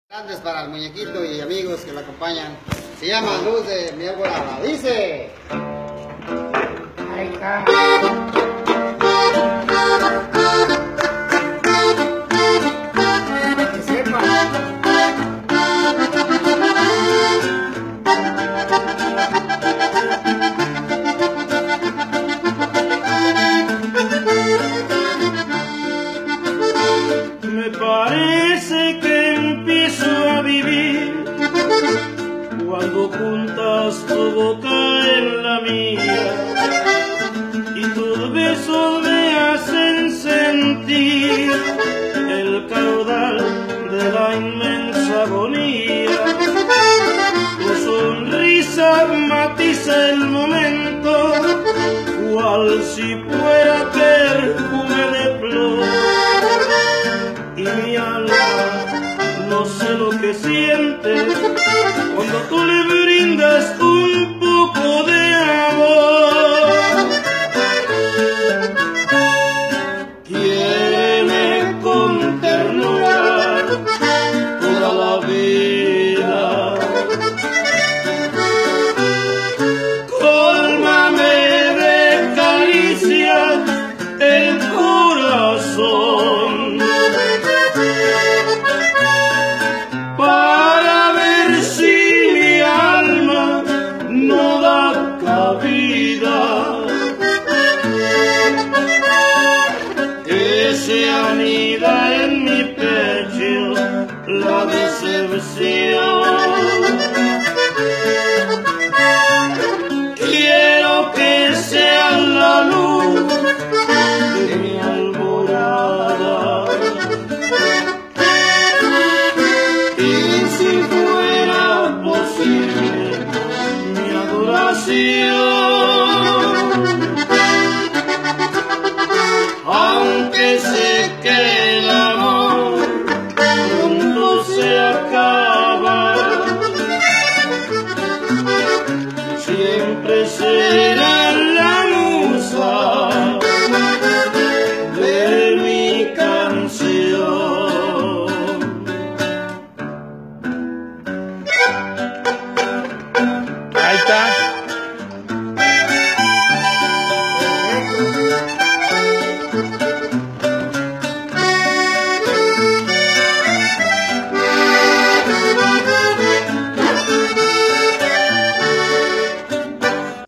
Grandes para el muñequito y amigos que lo acompañan. Se llama Luz de Miel Volada. Dice: ahí está. Que sepa. Me parece que empiezo a vivir cuando juntas tu boca en la mía y tus besos me hacen sentir el caudal de la inmensa agonía. Tu sonrisa matiza el momento cual si fuera perfume de flor. Y mi alma no sé lo que siente cuando tú le brindas un poco de amor. Quiéreme con ternura toda la vida, cólmame de caricias el corazón, para ver si mi alma no da cabida, que se anida en mi pecho la decepción. Quiero que sea la luz de mi alborada, y si fuera posible mi adoración.